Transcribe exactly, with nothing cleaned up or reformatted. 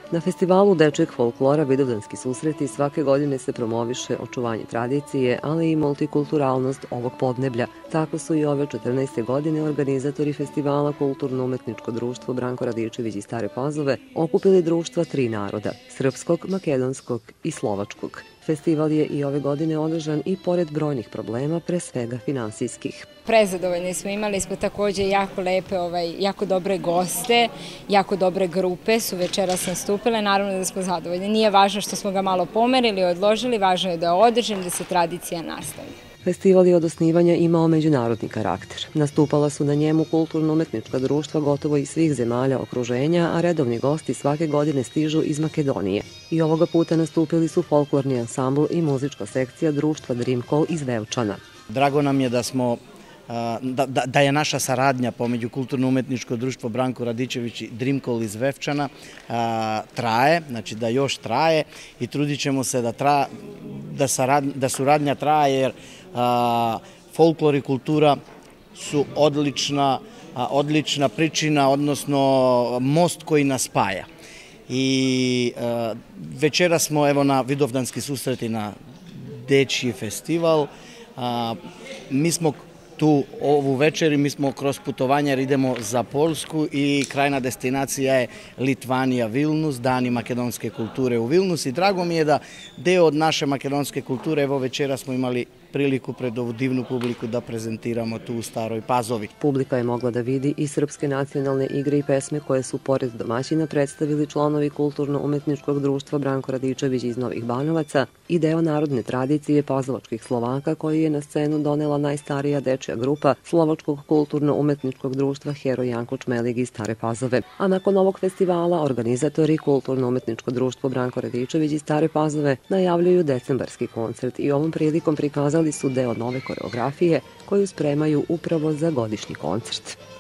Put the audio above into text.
Na festivalu dečjeg folklora Vidovdanski susreti svake godine se promoviše očuvanje tradicije, ali i multikulturalnost ovog podneblja. Tako su i ove četrnaeste godine organizatori festivala Kulturno-umetničko društvo Branko Radičević iz Stare Pazove okupili društva tri naroda – srpskog, makedonskog i slovačkog. Festival je i ove godine održan i pored brojnih problema, pre svega finansijskih. Prezadovoljni smo, imali smo takođe jako lepe, jako dobre goste, jako dobre grupe su večeras nastupile, naravno da smo zadovoljni. Nije važno što smo ga malo pomerili, odložili, važno je da je održan, da se tradicija nastavi. Festival je od osnivanja imao međunarodni karakter. Nastupala su na njemu kulturno-umetnička društva gotovo iz svih zemalja okruženja, a redovni gosti svake godine stižu iz Makedonije. I ovoga puta nastupili su folklorni ansambl i muzička sekcija društva Dream Call iz Vevčana. Drago nam je da smo Da, da, da je naša saradnja pomeđu Kulturno-umetničko društvo Branko Radičević i Dream Call iz Vevčana a, traje, znači da još traje i trudit ćemo se da, tra, da, sarad, da suradnja traje jer a, folklor i kultura su odlična, a, odlična pričina, odnosno most koji nas spaja. I a, večera smo evo na Vidovdanski susreti na dečji festival. A, mi smo tu ovu večer i mi smo kroz putovanja jer idemo za Poljsku i krajna destinacija je Litvanija, Vilnus, Dani makedonske kulture u Vilnus i drago mi je da deo od naše makedonske kulture, evo večera smo imali priliku pred ovu divnu publiku da prezentiramo tu u Staroj Pazovi. Publika je mogla da vidi i srpske nacionalne igre i pesme koje su pored domaćina predstavili članovi Kulturno-umetničkog društva Branko Radičević iz Novih Banovaca i deo narodne tradicije pazovačkih Slovaka koji je na scenu donela najstarija dečja grupa Slovačkog kulturno-umetničkog društva Heroj Janko Čmelig iz Stare Pazove. A nakon ovog festivala organizatori Kulturno-umetničko društvo Branko Radičević iz Stare Pazove najavljuju decembarski koncert i ovom prilikom prikazali su deo nove koreografije koju spremaju upravo za godišnji koncert.